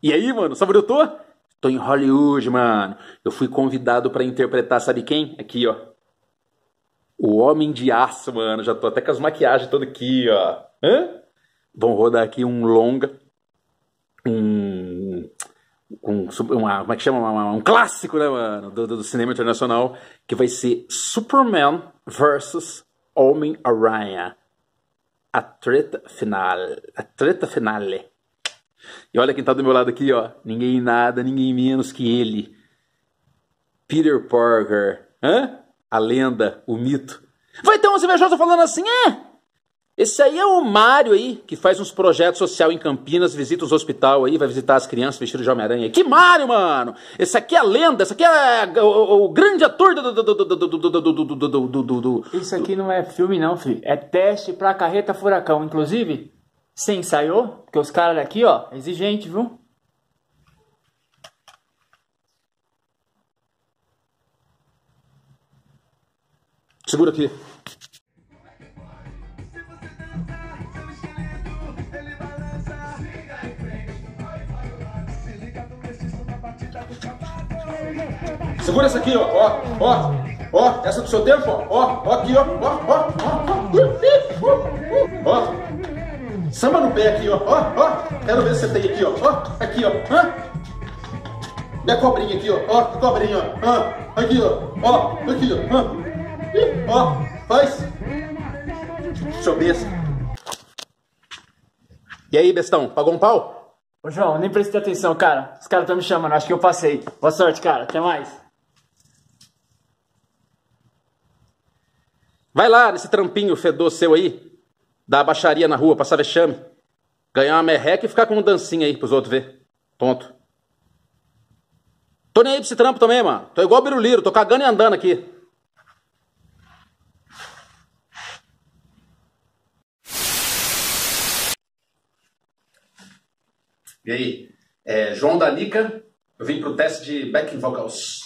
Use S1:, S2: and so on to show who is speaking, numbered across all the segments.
S1: E aí, mano, sabe onde eu tô? Tô em Hollywood, mano. Eu fui convidado pra interpretar, sabe quem? Aqui, ó. O Homem de Aço, mano. Já tô até com as maquiagens todas aqui, ó. Hã? Vão rodar aqui um longa. Um. Como é que chama? Um clássico, né, mano? Do cinema internacional. Que vai ser Superman versus Homem-Aranha. A treta final. A treta finale. E olha quem tá do meu lado aqui, ó. Ninguém nada, ninguém menos que ele. Peter Parker. Hã? A lenda, o mito. Vai ter uns invejosos falando assim, esse aí é o Mário aí, que faz uns projetos social em Campinas, visita os hospital aí, vai visitar as crianças vestidas de Homem-Aranha. Que Mário, mano! Esse aqui é a lenda, esse aqui é o grande ator do...
S2: Isso aqui não é filme não, filho. É teste pra carreta furacão. Inclusive, você ensaiou? Porque os caras daqui, ó, é exigente, viu?
S1: Segura aqui. Segura essa aqui, ó, essa do seu tempo, ó, aqui, ó. Samba no pé aqui, ó, quero ver se você tem aqui, ó, aqui, ó, e a cobrinha aqui, ó, cobrinha, ó, aqui, ó, aqui, ó, faz. Seu besta. E aí, bestão, pagou um pau?
S2: Ô, João, nem prestei atenção, cara. Os caras estão me chamando, acho que eu passei. Boa sorte, cara. Até mais.
S1: Vai lá nesse trampinho fedor seu aí, dar baixaria na rua, passar vexame, ganhar uma merreca e ficar com um dancinho aí pros outros ver. Tonto. Tô nem aí pra esse trampo também, mano. Tô igual o Biruliro, tô cagando e andando aqui. E aí? João da Nica, eu vim pro teste de backing vocals.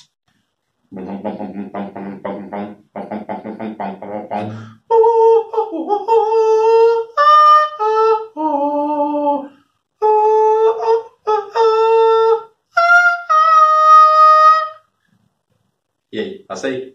S1: E aí, passa aí.